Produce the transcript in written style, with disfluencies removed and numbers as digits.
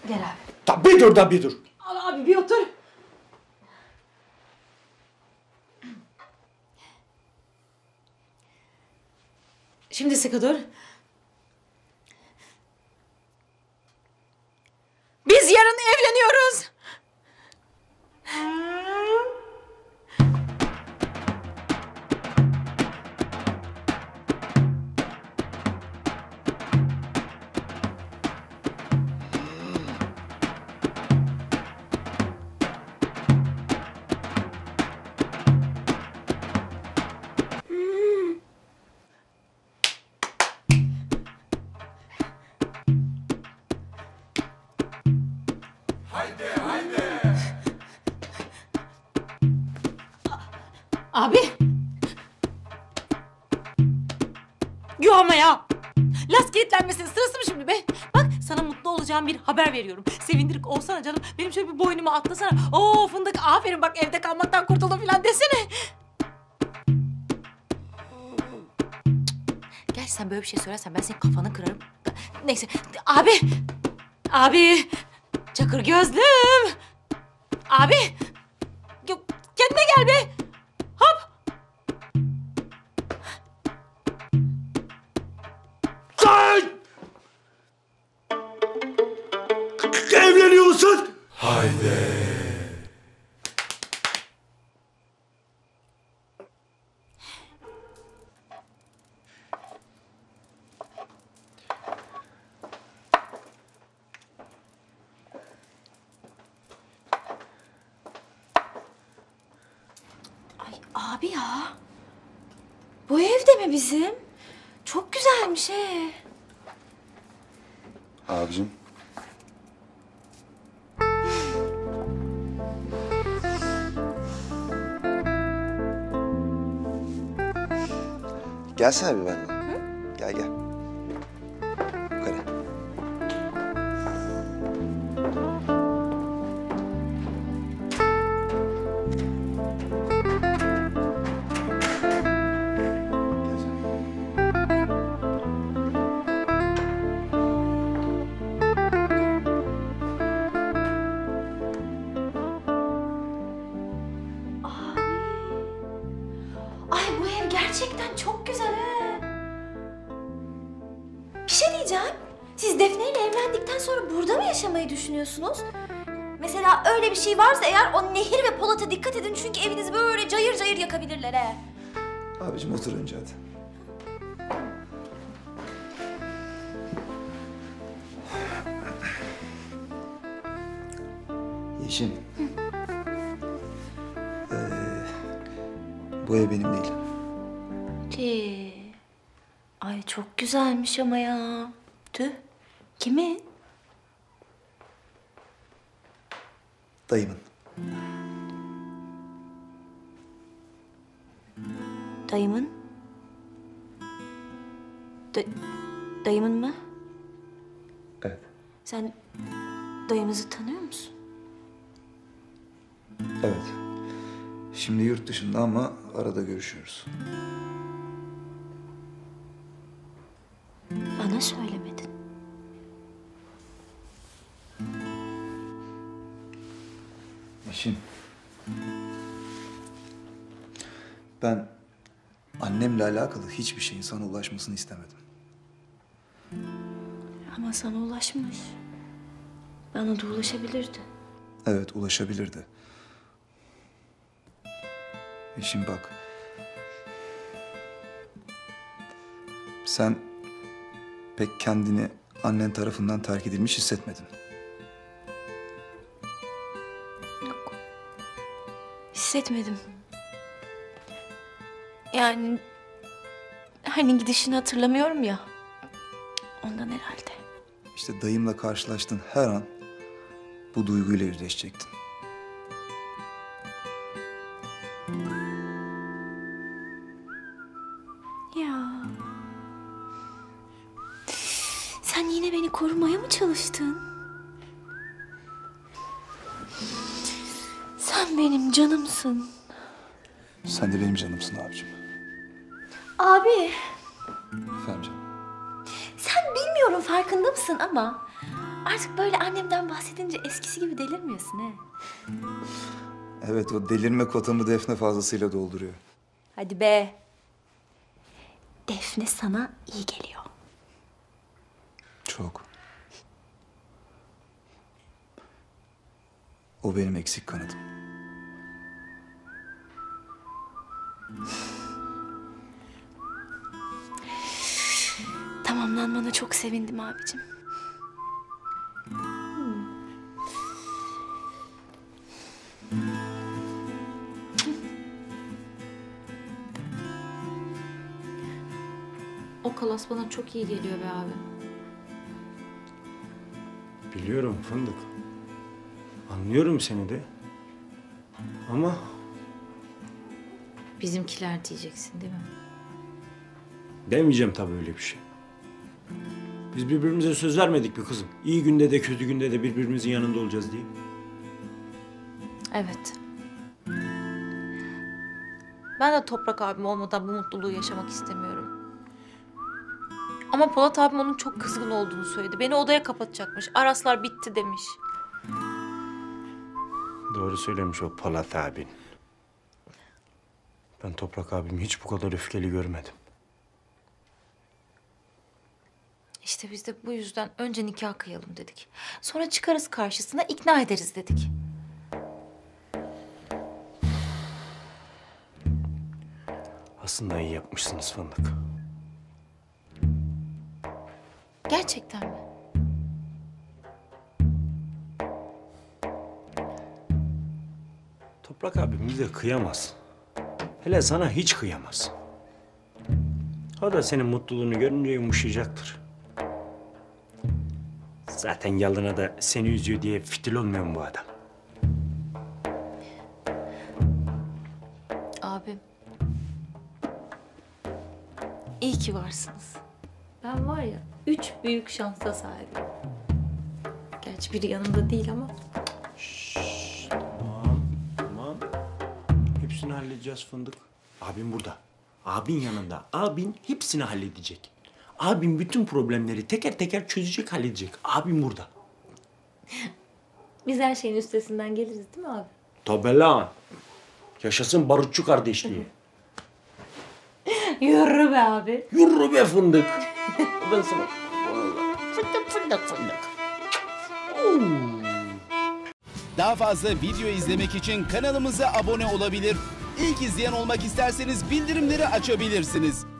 Gel abi. Da bir dur da bir dur. Al abi bir otur. Şimdi sıkı dur. Biz yarın evleniyoruz. Abi. Yuh ama ya. Las kilitlenmesinin sırası mı şimdi be? Bak sana mutlu olacağım bir haber veriyorum. Sevindirik olsana canım. Benim şöyle bir boynuma atlasana. Oo fındık aferin bak evde kalmaktan kurtuldum falan desene. Gel sen böyle bir şey söylersen ben senin kafanı kırarım. Neyse abi. Abi. Çakır gözlüm. Abi. Kendine gel be. Hop. Sen! Evleniyorsun. Haydi. Ay abi ya. Bu evde mi bizim? Çok güzelmiş he. Abicim. Gelsene bir benimle. Hı? Gel gel. Yukarı. Ay bu ev gerçekten çok güzel he. Bir şey diyeceğim. Siz Defne ile evlendikten sonra burada mı yaşamayı düşünüyorsunuz? Mesela öyle bir şey varsa eğer o Nehir ve Polat'a dikkat edin çünkü evinizi böyle cayır cayır yakabilirler he. Abicim otur önce hadi. Yeşim. Bu ev benim değil. Ay çok güzelmiş ama ya. Tüh. Kimin? Dayımın. Dayımın? Dayımın mı? Evet. Sen dayımızı tanıyor musun? Evet. Şimdi yurt dışında ama arada görüşüyoruz. Bana söylemedin. Yeşim. Ben annemle alakalı hiçbir şeyin sana ulaşmasını istemedim. Ama sana ulaşmış. Bana da ulaşabilirdi. Evet, ulaşabilirdi. Yeşim bak. Sen pek kendini annen tarafından terk edilmiş hissetmedin. Yok. Hissetmedim. Yani hani gidişini hatırlamıyorum ya. Ondan herhalde. İşte dayımla karşılaştığın her an bu duyguyla yüzleşecektin. Ya. Sen yine beni korumaya mı çalıştın? Sen benim canımsın. Sen de benim canımsın abicim. Abi, Efendim canım. sen bilmiyorum farkında mısın ama Artık böyle annemden bahsedince eskisi gibi delirmiyorsun he. Evet, o delirme kotamı Defne fazlasıyla dolduruyor. Hadi be. Defne sana iyi geliyor. Çok. O benim eksik kanadım. Tamamlanmana çok sevindim abicim. O kalas bana çok iyi geliyor be abi. Biliyorum fındık. Anlıyorum seni de. Ama Bizimkiler diyeceksin değil mi? demeyeceğim tabii öyle bir şey. Biz birbirimize söz vermedik mi kızım? İyi günde de kötü günde de birbirimizin yanında olacağız diye. Evet. Ben de Toprak abim olmadan bu mutluluğu yaşamak istemiyorum. Ama Polat abim onun çok kızgın olduğunu söyledi. Beni odaya kapatacakmış. Araslar bitti demiş. Doğru söylemiş o Polat abin. Ben Toprak abimi hiç bu kadar öfkeli görmedim. İşte biz de bu yüzden önce nikah kıyalım dedik. Sonra çıkarız karşısına ikna ederiz dedik. Aslında iyi yapmışsınız fındık. Gerçekten mi? Toprak abim bize kıyamaz. Hele sana hiç kıyamaz. O da senin mutluluğunu görünce yumuşayacaktır. Zaten yalına da seni üzüyor diye fitil olmuyor mu bu adam? Abim. İyi ki varsınız. Ben var ya 3 büyük şansa sahibim. Gerçi biri yanımda değil ama. Tamam. Hepsini halledeceğiz fındık. Abim burada. Abin yanında. Abin hepsini halledecek. Abim bütün problemleri teker teker çözecek, halledecek. Abim burada. Biz her şeyin üstesinden geliriz değil mi abi? Tabii lan. Yaşasın barutçu kardeşliği. Yürü be abi. Yürü be fındık. Ben sana... Fındık fındık fındık. Daha fazla video izlemek için kanalımıza abone olabilir. İlk izleyen olmak isterseniz bildirimleri açabilirsiniz.